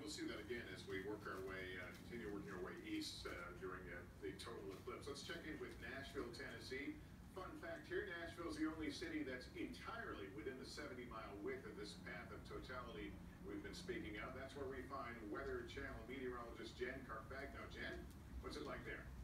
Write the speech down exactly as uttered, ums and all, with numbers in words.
we'll see that again as we work our way, uh, continue working our way east uh, during uh, the total eclipse. Let's check in with Nashville, Tennessee. Fun fact here, Nashville is the only city that's entirely within the seventy mile width of this path of totality we've been speaking of. That's where we find Weather Channel meteorologist Jen Carfagno. Jen, what's it like there?